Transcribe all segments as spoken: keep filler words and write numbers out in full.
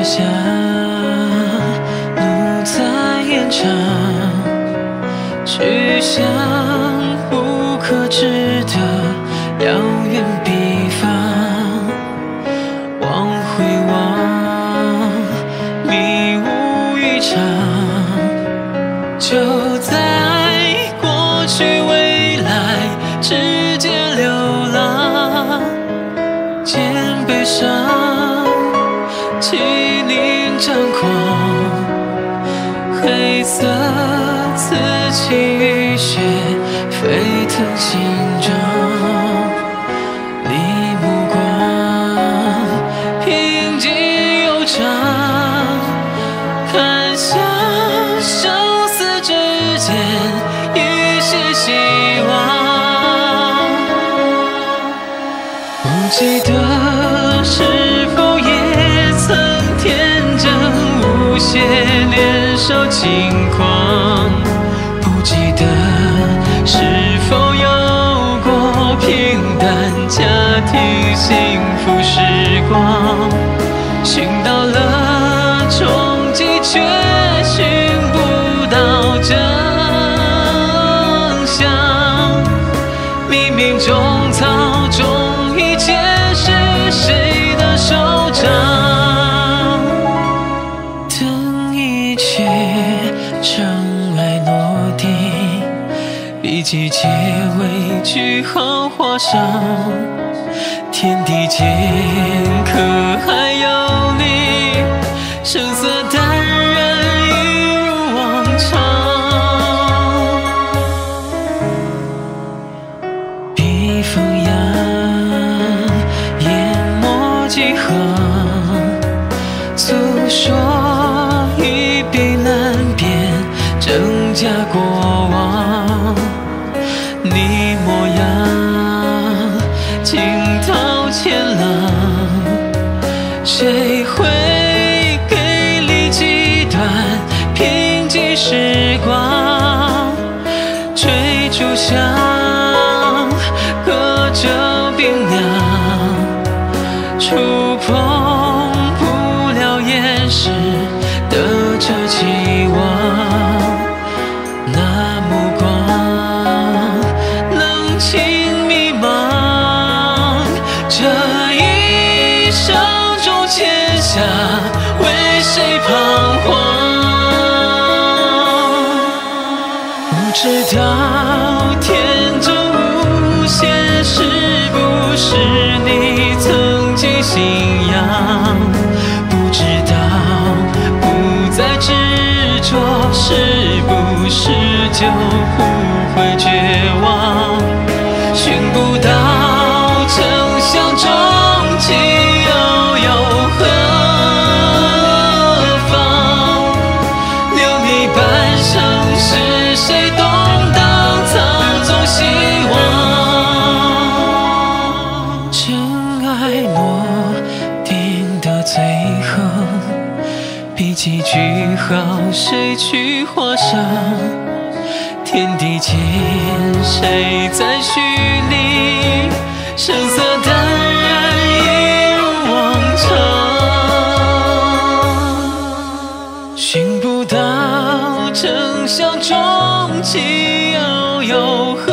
下，路在延长，去向不可知的遥远彼方。往回望，迷雾一场，就在过去未来之间流浪，肩背上气凝张狂，黑色刺青雨血沸腾心脏，你目光平静悠长，看向生死之间一线希望。不记得是否也曾天真无邪年少轻狂，不记得是否有过平淡家庭幸福时光，寻到了踪迹却寻不到真相，冥冥中操纵一切是谁的手掌，等一切尘埃落定，笔记结尾句号画上，天地间可还有你，声色淡然一如往常。笔锋扬，研墨几行，诉说一笔难辨真假过往。你模样惊涛千浪，谁会给你几段平静时光？追逐香，隔着冰凉，触碰不了眼时的这期望。那目光冷清迷茫，这一生中欠下为谁彷徨？不知道天真无邪是不是你曾经信仰，不知道不再执着是不是就不会绝望，寻不到真相终极又有何方？留你半生是谁动荡操纵希望？尘埃落定的最后，笔记句号谁去画上？天地间谁在虚拟，声色淡然一如往常。寻不到真相终极又有何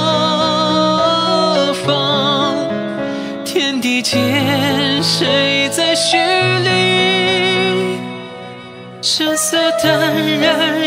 方？天地间谁在虚拟，声色淡然